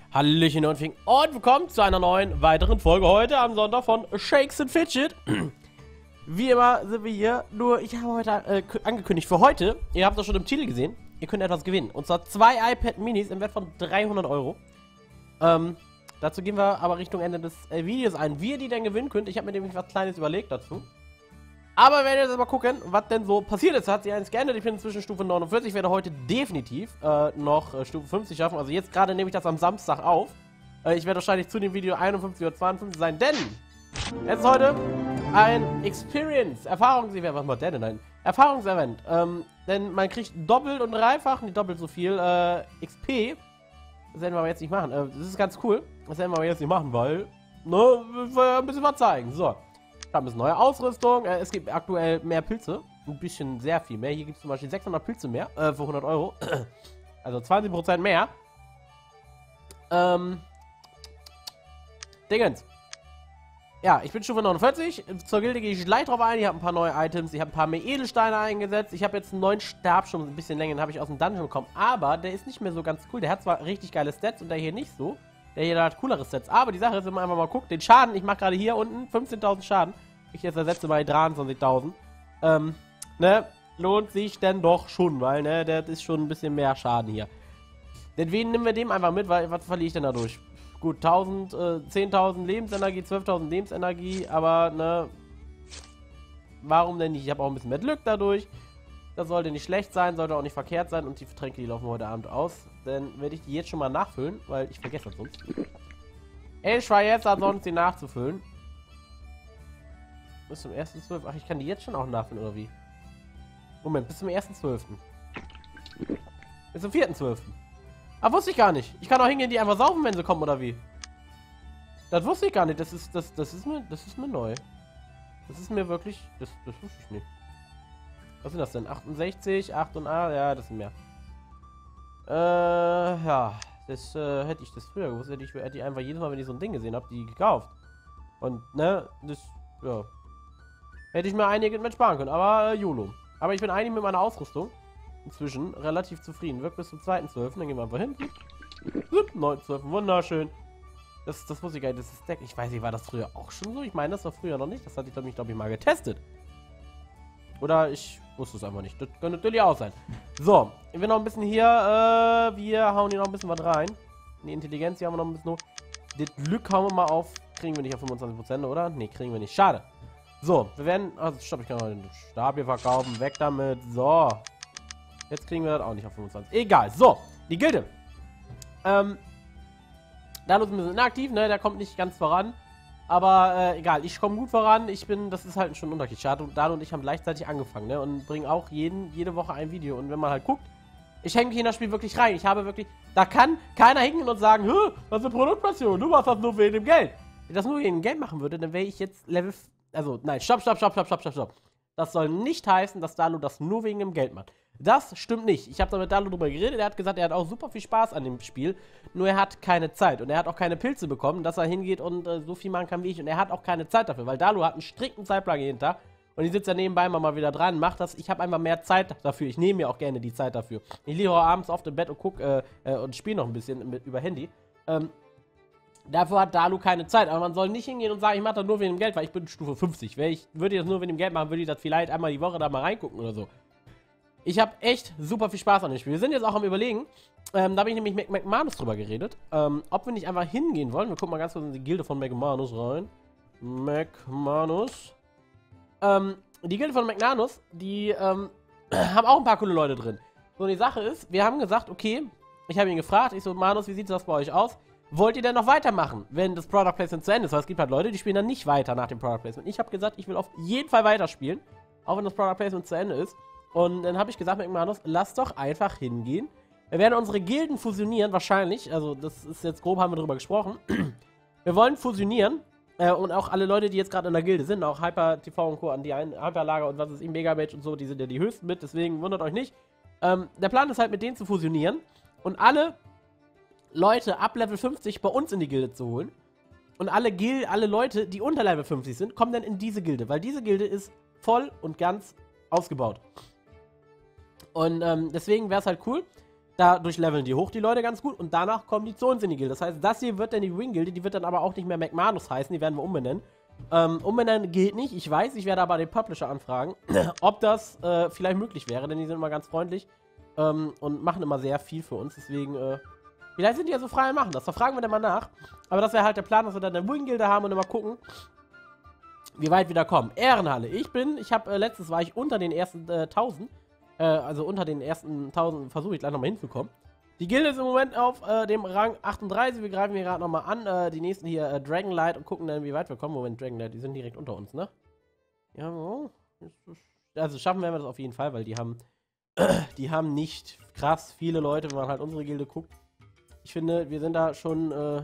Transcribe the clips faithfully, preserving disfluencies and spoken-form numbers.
Hallöchen und Fing und willkommen zu einer neuen, weiteren Folge heute am Sonntag von Shakes and Fidget. Wie immer sind wir hier, nur ich habe heute äh, angekündigt für heute, ihr habt das schon im Titel gesehen, ihr könnt etwas gewinnen. Und zwar zwei iPad Minis im Wert von dreihundert Euro. Ähm, dazu gehen wir aber Richtung Ende des äh, Videos ein, wie ihr die denn gewinnen könnt. Ich habe mir nämlich was Kleines überlegt dazu. Aber wir werden jetzt mal gucken, was denn so passiert ist. Hat sich eins geändert. Ich bin inzwischen Stufe neunundvierzig. Ich werde heute definitiv äh, noch äh, Stufe fünfzig schaffen. Also jetzt gerade nehme ich das am Samstag auf. Äh, ich werde wahrscheinlich zu dem Video einundfünfzig oder zweiundfünfzig sein, denn es ist heute ein Experience, Erfahrungsevent, was macht der denn? Nein, Erfahrungsevent. Ähm, denn man kriegt doppelt und dreifach, nicht doppelt so viel, äh, X P. Das werden wir aber jetzt nicht machen. Äh, das ist ganz cool. Das werden wir aber jetzt nicht machen, weil, ne, wir wollen ein bisschen was zeigen. So. Ich habe ein bisschen neue Ausrüstung. Äh, es gibt aktuell mehr Pilze. Ein bisschen, sehr viel mehr. Hier gibt es zum Beispiel sechshundert Pilze mehr. Äh, für hundert Euro. Also zwanzig Prozent mehr. Ähm. Dingens. Ja, ich bin Stufe neunundvierzig. Zur Gilde gehe ich gleich drauf ein. Ich habe ein paar neue Items. Ich habe ein paar mehr Edelsteine eingesetzt. Ich habe jetzt einen neuen Stab, schon ein bisschen länger. Den habe ich aus dem Dungeon bekommen. Aber der ist nicht mehr so ganz cool. Der hat zwar richtig geile Stats und der hier nicht so. Der hier hat coolere Sets. Aber die Sache ist, wenn man einfach mal guckt, den Schaden, ich mache gerade hier unten fünfzehntausend Schaden. Ich jetzt ersetze bei dreiundzwanzigtausend. Ähm, ne, lohnt sich denn doch schon, weil, ne, der ist schon ein bisschen mehr Schaden hier. Deswegen nehmen wir dem einfach mit, weil, was verliere ich denn dadurch? Gut, tausend, äh, zehntausend Lebensenergie, zwölftausend Lebensenergie, aber, ne, warum denn nicht? Ich habe auch ein bisschen mehr Glück dadurch. Das sollte nicht schlecht sein, sollte auch nicht verkehrt sein und die Getränke, die laufen heute Abend aus. Dann werde ich die jetzt schon mal nachfüllen, weil ich vergesse das sonst. Ich war jetzt ansonsten die nachzufüllen. Bis zum ersten zwölften Ach, ich kann die jetzt schon auch nachfüllen, oder wie? Moment, bis zum ersten zwölften Bis zum vierten zwölften Ah, wusste ich gar nicht. Ich kann auch hingehen, die einfach saufen, wenn sie kommen, oder wie? Das wusste ich gar nicht. Das ist, das, das ist mir, das ist mir neu. Das ist mir wirklich, das, das wusste ich nicht. Was sind das denn? achtundsechzig, achtundachtzig, ja, das sind mehr. Äh, ja, das, äh, hätte ich das früher gewusst, hätte ich, hätte ich einfach jedes Mal, wenn ich so ein Ding gesehen habe, die gekauft. Und, ne, das, ja. Hätte ich mir einige mit sparen können, aber, äh, YOLO. Aber ich bin eigentlich mit meiner Ausrüstung inzwischen relativ zufrieden. Wirkt bis zum zweiten zwölften Dann gehen wir einfach hin. neunten zwölften wunderschön. Das, das muss ich gar nicht, das ist Deck. Ich weiß nicht, war das früher auch schon so? Ich meine, das war früher noch nicht. Das hatte ich, glaube ich, glaub ich, mal getestet. Oder ich wusste es einfach nicht. Das könnte natürlich auch sein. So, wir noch ein bisschen hier. Äh, wir hauen hier noch ein bisschen was rein. Die Intelligenz, hier haben wir noch ein bisschen. Das Glück hauen wir mal auf. Kriegen wir nicht auf fünfundzwanzig Prozent, oder? Ne, kriegen wir nicht. Schade. So, wir werden. Also, stopp, ich kann mal den Stab hier verkaufen. Weg damit. So. Jetzt kriegen wir das auch nicht auf fünfundzwanzig. Egal. So, die Gilde. Ähm. Da ist ein bisschen inaktiv, ne? Der kommt nicht ganz voran. Aber äh, egal, ich komme gut voran. Ich bin, das ist halt schon ein Unterschied. Schade, und Dan und ich haben gleichzeitig angefangen, ne? Und bringen auch jeden, jede Woche ein Video. Und wenn man halt guckt, ich hänge mich in das Spiel wirklich rein. Ich habe wirklich, da kann keiner hingehen und sagen, hä, was ist eine Produktpassion? Du machst das nur wegen dem Geld. Wenn ich das nur wegen dem Geld machen würde, dann wäre ich jetzt Level, also nein, stopp, stopp, stopp, stopp, stopp, stopp, stopp. Das soll nicht heißen, dass Dalu das nur wegen dem Geld macht. Das stimmt nicht. Ich habe da mit Dalu drüber geredet. Er hat gesagt, er hat auch super viel Spaß an dem Spiel. Nur er hat keine Zeit. Und er hat auch keine Pilze bekommen, dass er hingeht und äh, so viel machen kann wie ich. Und er hat auch keine Zeit dafür, weil Dalu hat einen strikten Zeitplan hinter. Und ich sitze ja nebenbei immer mal wieder dran, macht das. Ich habe einfach mehr Zeit dafür. Ich nehme mir auch gerne die Zeit dafür. Ich liege auch abends oft im Bett und gucke äh, äh, und spiele noch ein bisschen mit, über Handy. Ähm, dafür hat Dalu keine Zeit. Aber man soll nicht hingehen und sagen, ich mache das nur wegen dem Geld, weil ich bin Stufe fünfzig. Wenn ich, würde ich das nur wegen dem Geld machen, würde ich das vielleicht einmal die Woche da mal reingucken oder so. Ich habe echt super viel Spaß an dem Spiel. Wir sind jetzt auch am Überlegen, ähm, da habe ich nämlich mit McManus drüber geredet, ähm, ob wir nicht einfach hingehen wollen. Wir gucken mal ganz kurz in die Gilde von McManus rein. McManus. Ähm, die Gilde von McManus, die ähm, haben auch ein paar coole Leute drin. So, die Sache ist, wir haben gesagt, okay, ich habe ihn gefragt, ich so, Manus, wie sieht das bei euch aus? Wollt ihr denn noch weitermachen, wenn das Product Placement zu Ende ist? Weil es gibt halt Leute, die spielen dann nicht weiter nach dem Product Placement. Ich habe gesagt, ich will auf jeden Fall weiterspielen, auch wenn das Product Placement zu Ende ist. Und dann habe ich gesagt, McManus, lass doch einfach hingehen. Wir werden unsere Gilden fusionieren, wahrscheinlich. Also, das ist jetzt grob, haben wir darüber gesprochen. Wir wollen fusionieren. Äh, und auch alle Leute, die jetzt gerade in der Gilde sind, auch Hyper T V und Co. an die ein Hyperlager und was ist im Megabage und so, die sind ja die höchsten mit. Deswegen wundert euch nicht. Ähm, der Plan ist halt, mit denen zu fusionieren. Und alle Leute ab Level fünfzig bei uns in die Gilde zu holen. Und alle, Gil alle Leute, die unter Level fünfzig sind, kommen dann in diese Gilde. Weil diese Gilde ist voll und ganz ausgebaut. Und ähm, deswegen wäre es halt cool, Dadurch leveln die hoch, die Leute, ganz gut. Und danach kommen die zu uns in die Gilde. Das heißt, das hier wird dann die Wing-Gilde. Die wird dann aber auch nicht mehr McManus heißen. Die werden wir umbenennen. Ähm, umbenennen geht nicht. Ich weiß, ich werde aber den Publisher anfragen, ob das äh, vielleicht möglich wäre. Denn die sind immer ganz freundlich. Ähm, und machen immer sehr viel für uns. Deswegen, äh, vielleicht sind die ja so frei und machen das. Da fragen wir dann mal nach. Aber das wäre halt der Plan, dass wir dann eine Wing-Gilde haben und immer gucken, wie weit wir da kommen. Ehrenhalle. Ich bin, ich habe, äh, letztens war ich unter den ersten äh, tausend. Äh, also unter den ersten tausend versuche ich gleich nochmal hinzukommen. Die Gilde ist im Moment auf äh, dem Rang achtunddreißig. Wir greifen hier gerade nochmal an. Äh, die nächsten hier, äh, Dragonlight, und gucken dann, wie weit wir kommen. Moment, Dragonlight, die sind direkt unter uns, ne? Ja, oh. Also schaffen werden wir das auf jeden Fall, weil die haben, die haben nicht krass viele Leute, wenn man halt unsere Gilde guckt. Ich finde, wir sind da schon, äh,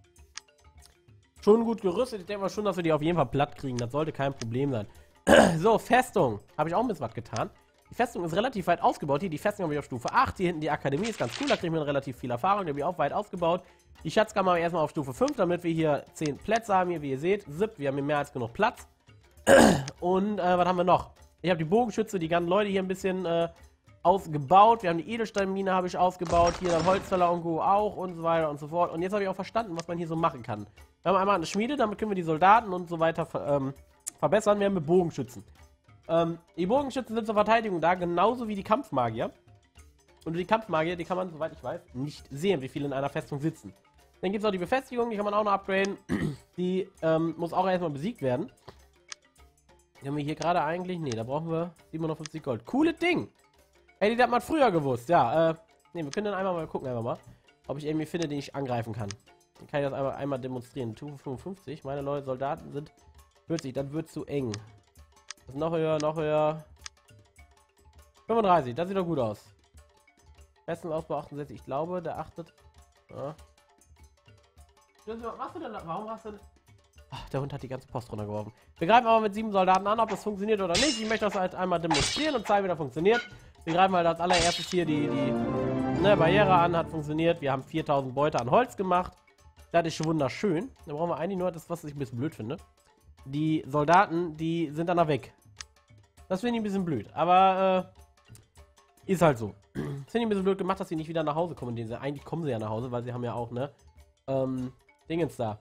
schon gut gerüstet. Ich denke mal schon, dass wir die auf jeden Fall platt kriegen. Das sollte kein Problem sein. So, Festung. Habe ich auch ein bisschen was getan. Die Festung ist relativ weit ausgebaut. Hier, die Festung habe ich auf Stufe acht. Hier hinten die Akademie ist ganz cool. Da kriegen wir relativ viel Erfahrung. Die habe ich auch weit ausgebaut. Die Schatzkammer habe ich erstmal auf Stufe fünf, damit wir hier zehn Plätze haben. Hier, wie ihr seht. Zip, wir haben hier mehr als genug Platz. Und, äh, was haben wir noch? Ich habe die Bogenschütze, die ganzen Leute hier ein bisschen, äh, ausgebaut. Wir haben die Edelsteinmine habe ich ausgebaut. Hier dann Holzfäller und Co. auch und so weiter und so fort. Und jetzt habe ich auch verstanden, was man hier so machen kann. Wir haben einmal eine Schmiede, damit können wir die Soldaten und so weiter ver ähm, verbessern. Wir haben mit Bogenschützen. Ähm, die Bogenschützen sind zur Verteidigung da, genauso wie die Kampfmagier. Und die Kampfmagier, die kann man, soweit ich weiß, nicht sehen, wie viele in einer Festung sitzen. Dann gibt es auch die Befestigung, die kann man auch noch upgraden. Die ähm, muss auch erstmal besiegt werden. Die haben wir hier gerade eigentlich, nee, da brauchen wir siebenhundertfünfzig Gold. Cooles Ding! Hätte ich das mal früher gewusst, ja. Äh, nee, wir können dann einmal mal gucken, einfach mal, ob ich irgendwie finde, den ich angreifen kann. Dann kann ich das einmal, einmal demonstrieren. Stufe fünfundfünfzig, meine Leute, Soldaten sind vierzig, das wird zu eng. Das ist noch höher, noch höher. fünfunddreißig, das sieht doch gut aus. Festungsausbau achtundsechzig, ich glaube, der achtet. Ja. Was machst du denn da? Warum hast du denn... Ach, der Hund hat die ganze Post runtergeworfen. Wir greifen aber mit sieben Soldaten an, ob das funktioniert oder nicht. Ich möchte das halt einmal demonstrieren und zeigen, wie das funktioniert. Wir greifen halt als allererstes hier die, die ne, Barriere an, hat funktioniert. Wir haben viertausend Beute an Holz gemacht. Das ist wunderschön. Da brauchen wir eigentlich nur das, was ich ein bisschen blöd finde. Die Soldaten, die sind dann noch weg. Das finde ich ein bisschen blöd. Aber, äh, ist halt so. Das finde ich ein bisschen blöd gemacht, dass sie nicht wieder nach Hause kommen. Sie, eigentlich kommen sie ja nach Hause, weil sie haben ja auch, ne, ähm, Dingens da.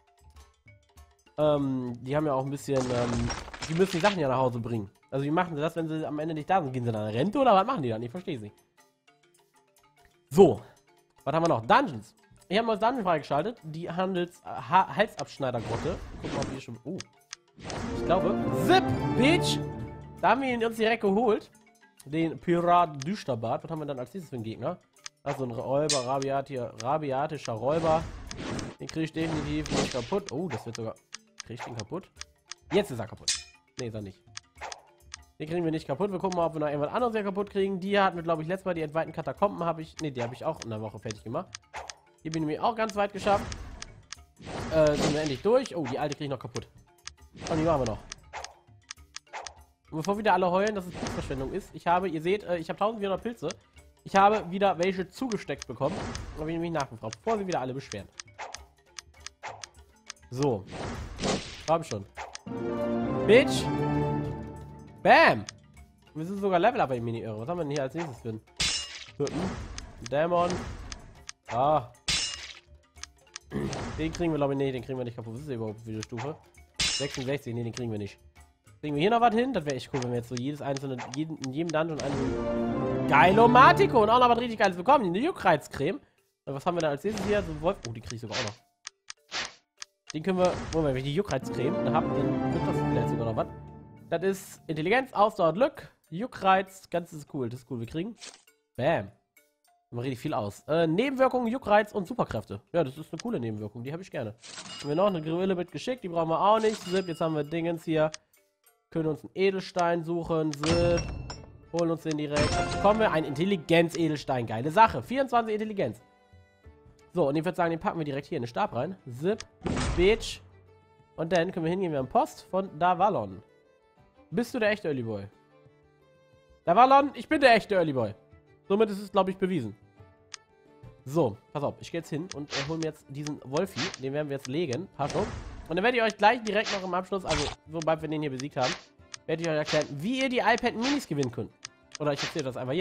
Ähm, die haben ja auch ein bisschen, ähm, die müssen die Sachen ja nach Hause bringen. Also wie machen sie das, wenn sie am Ende nicht da sind? Gehen sie dann in Rente oder was machen die dann? Ich verstehe sie. So. Was haben wir noch? Dungeons. Ich habe ein neues Dungeon freigeschaltet. Die Handels äh, ha Halsabschneidergrotte. Gucken wir mal, ob wir schon... Oh. Ich glaube... Zip, Bitch! Da haben wir ihn uns direkt geholt. Den Pirat Düsterbart. Was haben wir dann als nächstes für einen Gegner? Also ein Räuber, Rabiat hier, rabiatischer Räuber. Den kriege ich definitiv nicht kaputt. Oh, das wird sogar... Kriege ich den kaputt? Jetzt ist er kaputt. Ne, ist er nicht. Den kriegen wir nicht kaputt. Wir gucken mal, ob wir noch irgendwas anderes hier kaputt kriegen. Die hatten wir, glaube ich, letztes Mal. Die entweihten Katakomben habe ich... Ne, die habe ich auch in einer Woche fertig gemacht. Hier bin ich nämlich auch ganz weit geschafft. Äh, sind wir endlich durch. Oh, die alte kriege ich noch kaputt. Und die machen wir noch. Und bevor wieder alle heulen, dass es Pilzverschwendung ist. Ich habe, ihr seht, äh, ich habe eintausendvierhundert Pilze. Ich habe wieder welche zugesteckt bekommen. Da habe ich nämlich nachgefragt, bevor sie wieder alle beschweren. So. Hab ich schon. Bitch! Bam! Wir sind sogar Level Up, wenn ich mich nicht irre. Was haben wir denn hier als nächstes für einen Dämon? Ah. Den kriegen wir, glaube ich, nicht. Den kriegen wir nicht kaputt. Was ist der überhaupt für eine Stufe? sechsundsechzig, nee, den kriegen wir nicht. Kriegen wir hier noch was hin? Das wäre echt cool, wenn wir jetzt so jedes einzelne, jeden, in jedem Dungeon einen Geilomatico und auch noch was richtig Geiles bekommen. Die Juckreizcreme. Was haben wir da als nächstes hier? So ein Wolf. Oh, die kriege ich sogar auch noch. Den können wir, Moment, wenn ich die Juckreizcreme habe, dann wird das vielleicht sogar noch was. Das ist Intelligenz, Ausdauer, Glück, Juckreiz, ganz ist cool, das ist cool. Wir kriegen, bam, haben wir richtig viel aus. Äh, Nebenwirkungen, Juckreiz und Superkräfte. Ja, das ist eine coole Nebenwirkung, die habe ich gerne. Haben wir noch eine Grille mit geschickt, die brauchen wir auch nicht. Zip, jetzt haben wir Dingens hier. Können uns einen Edelstein suchen, Zip. Holen uns den direkt. Dann bekommen wir einen Intelligenz-Edelstein, geile Sache. vierundzwanzig Intelligenz. So, und ich würde sagen, den packen wir direkt hier in den Stab rein. Zip, Bitch. Und dann können wir hingehen, wir haben Post von Davallon. Bist du der echte Early Boy? Davallon, ich bin der echte Early Boy. Somit ist es, glaube ich, bewiesen. So, pass auf, ich gehe jetzt hin und äh, hole mir jetzt diesen Wolfi. Den werden wir jetzt legen. Pass auf. Und dann werde ich euch gleich direkt noch im Abschluss, also sobald wir den hier besiegt haben, werde ich euch erklären, wie ihr die iPad Minis gewinnen könnt. Oder ich erzähle das einfach jetzt.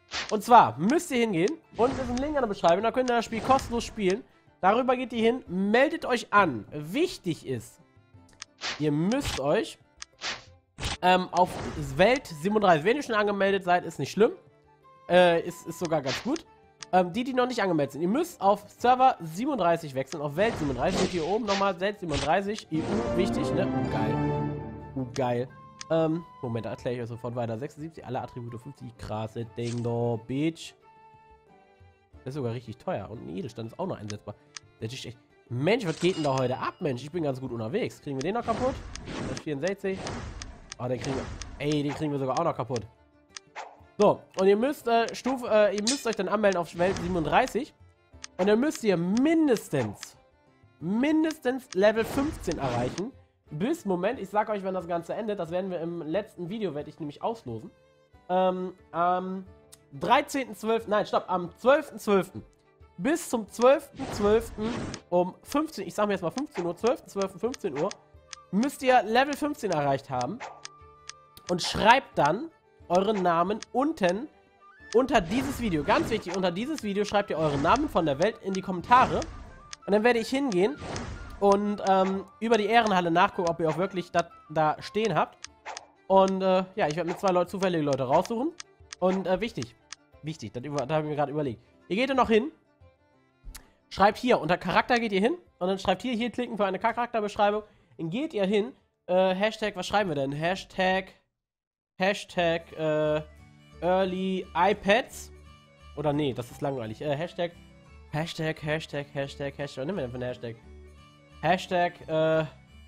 Und zwar müsst ihr hingehen und es ist ein Link in der Beschreibung, da könnt ihr das Spiel kostenlos spielen. Darüber geht ihr hin, meldet euch an. Wichtig ist, ihr müsst euch ähm, auf Welt siebenunddreißig, wenn ihr schon angemeldet seid, ist nicht schlimm. Äh, ist, ist sogar ganz gut. Ähm, die, die noch nicht angemeldet sind, ihr müsst auf Server siebenunddreißig wechseln, auf Welt siebenunddreißig. Steht hier oben nochmal Welt siebenunddreißig, E U, wichtig, ne? Uh, geil. Uh, geil. Ähm, Moment, da erkläre ich euch sofort weiter. sechsundsiebzig, alle Attribute fünfzig, krasse Ding, do, Bitch. Das ist sogar richtig teuer. Und ein Edelstand ist auch noch einsetzbar. Das ist echt... Mensch, was geht denn da heute ab, Mensch? Ich bin ganz gut unterwegs. Kriegen wir den noch kaputt? Das ist vierundsechzig. Oh, den kriegen wir... Ey, den kriegen wir sogar auch noch kaputt. So, und ihr müsst, äh, Stufe, äh, ihr müsst euch dann anmelden auf Welt siebenunddreißig. Und dann müsst ihr mindestens, mindestens Level fünfzehn erreichen. Bis, Moment, ich sag euch, wenn das Ganze endet. Das werden wir im letzten Video, werde ich nämlich auslosen. Ähm, am dreizehnten zwölften, nein, stopp, am zwölften zwölften bis zum zwölften zwölften um fünfzehn, ich sag mir jetzt mal fünfzehn Uhr, zwölften zwölften fünfzehn Uhr, müsst ihr Level fünfzehn erreicht haben. Und schreibt dann euren Namen unten unter dieses Video. Ganz wichtig, unter dieses Video schreibt ihr euren Namen von der Welt in die Kommentare. Und dann werde ich hingehen und ähm, über die Ehrenhalle nachgucken, ob ihr auch wirklich das da stehen habt. Und äh, ja, ich werde mir zwei Leute, zufällige Leute raussuchen. Und äh, wichtig, wichtig, das, da habe ich mir gerade überlegt. Ihr geht dann noch hin, schreibt hier, unter Charakter geht ihr hin und dann schreibt hier, hier klicken für eine Charakterbeschreibung. Dann geht ihr hin, äh, Hashtag, was schreiben wir denn? Hashtag, Hashtag, äh, Early iPads. Oder nee, das ist langweilig. Äh, Hashtag, Hashtag, Hashtag, Hashtag, Hashtag, was nehmen wir denn für einen Hashtag? Hashtag, äh,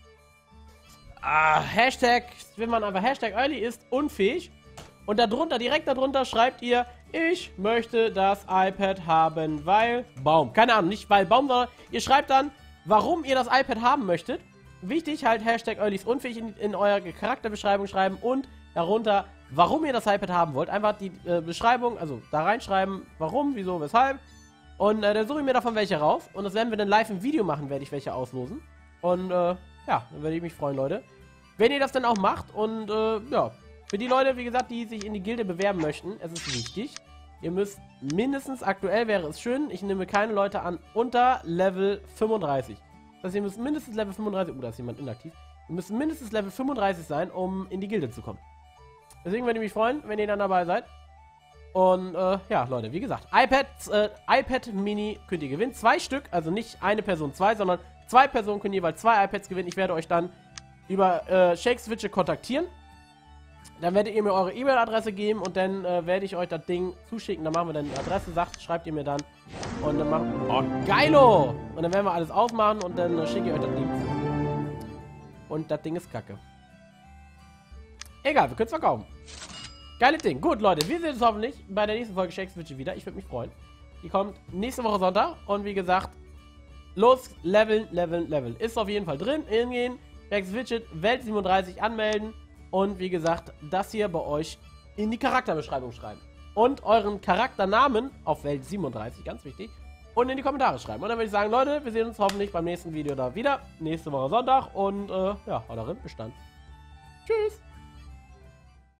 ah, Hashtag, wenn man einfach Hashtag Early ist unfähig. Und darunter, direkt darunter schreibt ihr, ich möchte das iPad haben, weil Baum. Keine Ahnung, nicht weil Baum, sondern ihr schreibt dann, warum ihr das iPad haben möchtet. Wichtig, halt Hashtag Early ist unfähig in, in eure Charakterbeschreibung schreiben und darunter, warum ihr das iPad haben wollt. Einfach die äh, Beschreibung, also da reinschreiben, warum, wieso, weshalb. Und äh, dann suche ich mir davon welche raus. Und das werden wir dann live im Video machen, werde ich welche auslosen. Und äh, ja, dann würde ich mich freuen, Leute. Wenn ihr das dann auch macht und äh, ja, für die Leute, wie gesagt, die sich in die Gilde bewerben möchten, es ist wichtig. Ihr müsst mindestens, aktuell wäre es schön, ich nehme keine Leute an unter Level fünfunddreißig. Das heißt, ihr müsst mindestens Level fünfunddreißig, oh, da ist jemand inaktiv. Ihr müsst mindestens Level fünfunddreißig sein, um in die Gilde zu kommen. Deswegen würde ich mich freuen, wenn ihr dann dabei seid. Und äh, ja, Leute, wie gesagt, iPads, äh, iPad Mini könnt ihr gewinnen. Zwei Stück, also nicht eine Person zwei, sondern zwei Personen können jeweils zwei iPads gewinnen. Ich werde euch dann über äh, ShakeSwitche kontaktieren. Dann werdet ihr mir eure E-Mail-Adresse geben und dann äh, werde ich euch das Ding zuschicken. Dann machen wir dann die Adresse, sagt, schreibt ihr mir dann. Und dann machen wir... Oh, geilo! Und dann werden wir alles aufmachen und dann äh, schicke ich euch das Ding zu. Und das Ding ist kacke. Egal, wir können es verkaufen. Geiles Ding. Gut, Leute, wir sehen uns hoffentlich bei der nächsten Folge ShakeSwitche wieder. Ich würde mich freuen. Die kommt nächste Woche Sonntag. Und wie gesagt, los, leveln, leveln, leveln. Ist auf jeden Fall drin. Hingehen, ShakeSwitche, Welt siebenunddreißig anmelden. Und wie gesagt, das hier bei euch in die Charakterbeschreibung schreiben. Und euren Charakternamen auf Welt siebenunddreißig, ganz wichtig, und in die Kommentare schreiben. Und dann würde ich sagen, Leute, wir sehen uns hoffentlich beim nächsten Video da wieder. Nächste Woche Sonntag. Und äh, ja, haut rein, bis dann. Tschüss.